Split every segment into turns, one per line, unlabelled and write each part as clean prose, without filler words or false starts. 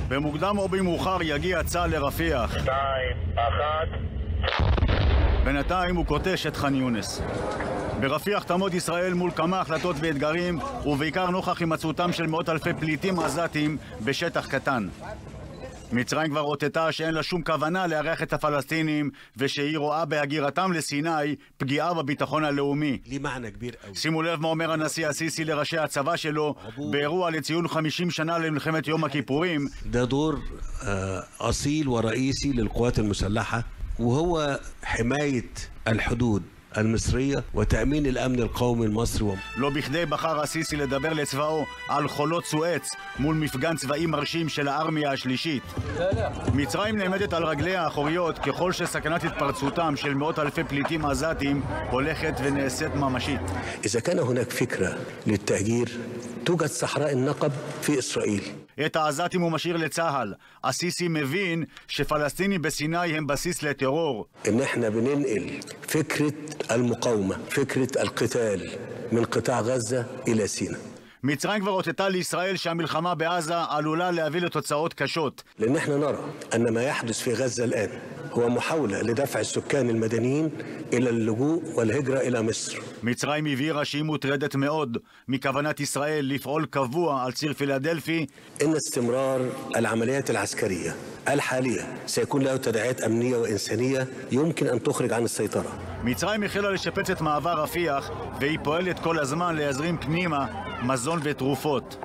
במוקדם או במאוחר יגיע צה"ל לרפיח.
2, 1.
בינתיים הוא קוטש את ח'אן יונס. ברפיח תעמוד ישראל מול כמה החלטות ואתגרים, ובעיקר נוכח הימצאותם של מאות אלפי פליטים עזתים בשטח קטן. מצרים כבר אותתה שאין לה שום כוונה לארח את הפלסטינים, ושהיא רואה בהגירתם לסיני פגיעה בביטחון הלאומי. שימו לב מה אומר הנשיא הסיסי לראשי הצבא שלו באירוע לציון 50 שנה למלחמת יום הכיפורים.
ده دور أصيل ورئيسي للقوات المسلحة، وهو حماية الحدود المصرية وتأمين الأمن القومي المصري.
לא בכדי בחר הסיסי לדבר לצבאו על חולות סואץ מול מפגן צבאי מרשים של הארמיה השלישית. מצרים נעמדת על רגליה האחוריות ככל שסכנת התפרצותם של מאות אלפי פליטים עזתים הולכת ונעשית ממשית.
إذا كان هناك فكرة للتهجير توجد صحراء النقب في إسرائيل.
את העזתים הוא משאיר לצה"ל. הסיסי מבין שפלסטינים בסיני הם בסיס לטרור.
إن إحنا بننقل فكرة المقاومة، فكرة القتال من قطاع غزة إلى سيناء.
מצרים כבר אותתה לישראל שהמלחמה בעזה עלולה להביא לתוצאות קשות.
لأن إحنا نرى أن ما يحدث في غزة الآن هو محاولة لدفع السكان المدنيين إلى اللجوء والهجرة إلى مصر.
מצרים הבהירה שהיא מוטרדת מאוד מכוונת ישראל לפעול קבוע על ציר פילדלפי.
إن استمرار العمليات العسكرية الحالية سيكون له تداعيات أمنية وإنسانية يمكن أن تخرج عن السيطرة.
מצרים החלה לשפץ את מעבר רפיח, והיא פועלת כל הזמן להזרים פנימה מזון ותרופות.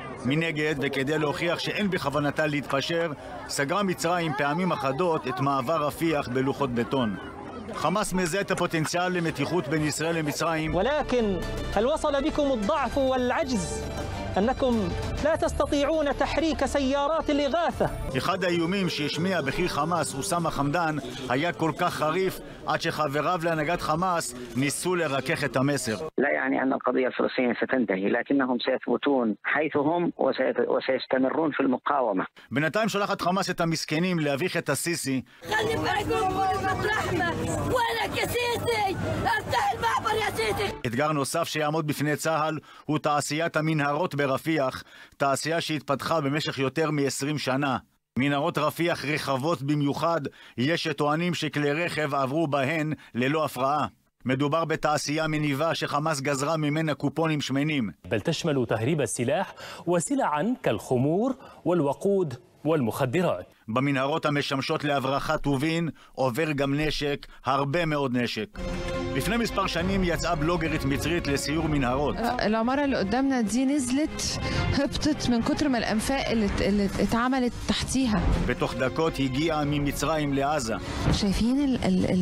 מנגד, וכדי להוכיח שאין בכוונתה להתפשר, סגרה מצרים פעמים אחדות את מעבר רפיח בלוחות בטון. חמאס מזהה את הפוטנציאל למתיחות בין ישראל למצרים.
ولكن هل وصل بكم الضعف والعجز أنكم لا تستطيعون تحريك سيارات الإغاثة؟
אחד האיומים שהשמיע בכיר חמאס, אוסמה חמדאן, היה כל כך חריף עד שחבריו להנהגת חמאס ניסו לרכך את המסר.
لا يعني أن القضية الفلسطينية ستنتهي، لكنهم سيثبتون حيث هم وسيستمرون في المقاومة.
בינתיים שולחת חמאס את המסכנים להביך את הסיסי.
خلي بالكم من رحمة، وينك يا سيسي؟ افتح المعبر يا سيسي.
אתגר נוסף שיעמוד בפני צה"ל הוא תעשיית המנהרות ברפיח, תעשייה שהתפתחה במשך יותר מ-20 שנה. מנהרות רפיח רחבות במיוחד, יש שטוענים שכלי רכב עברו בהן ללא הפרעה. מדובר בתעשייה מניבה שחמאס גזרה ממנה קופונים שמנים.
بل تشمل تهريب السلاح وسلعا كالخمور والوقود والمخدرات.
במנהרות המשמשות להברחת טובין עובר גם נשק, הרבה מאוד נשק. לפני מספר שנים יצאה בלוגרית מצרית לסיור מנהרות.
العمارة اللي قدامنا دي نزلت هبطت من كتر ما الأنفاق اللي اتعملت تحتيها.
בתוך דקות הגיעה ממצרים לעזה.
شايفين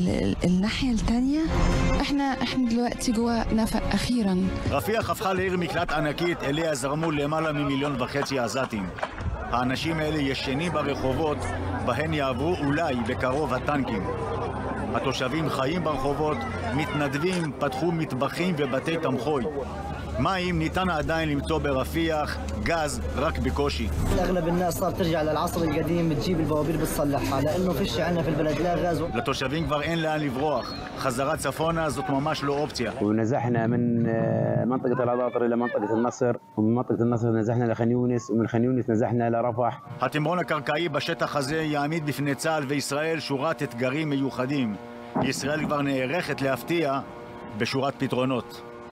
الناحية التانية؟ احنا دلوقتي جوا نفق أخيرا.
רפיח הפכה לעיר מקלט ענקית אליה זרמו למעלה מ1.5 מיליון עזתים. האנשים האלה ישנים ברחובות, בהן יעברו אולי בקרוב הטנקים. התושבים חיים ברחובות, מתנדבים, פתחו מטבחים ובתי תמחוי. מים ניתן עדיין למצוא ברפיח, גז רק בקושי.
اغلب الناس صارت ترجع للعصر القديم بتجيب البوابير بتصلحها لانه فيش عندنا في البلد لا غاز.
לתושבים כבר אין לאן לברוח. חזרה צפונה זאת ממש לא אופציה.
ونزحنا من منطقة العطاطر إلى منطقة النصر، ومن منطقة النصر نزحنا لخان يونس، ومن خان يونس نزحنا لرفح.
התמרון הקרקעי בשטח הזה יעמיד בפני צה"ל וישראל שורת אתגרים מיוחדים. ישראל כבר נערכת להפתיע בשורת פתרונות.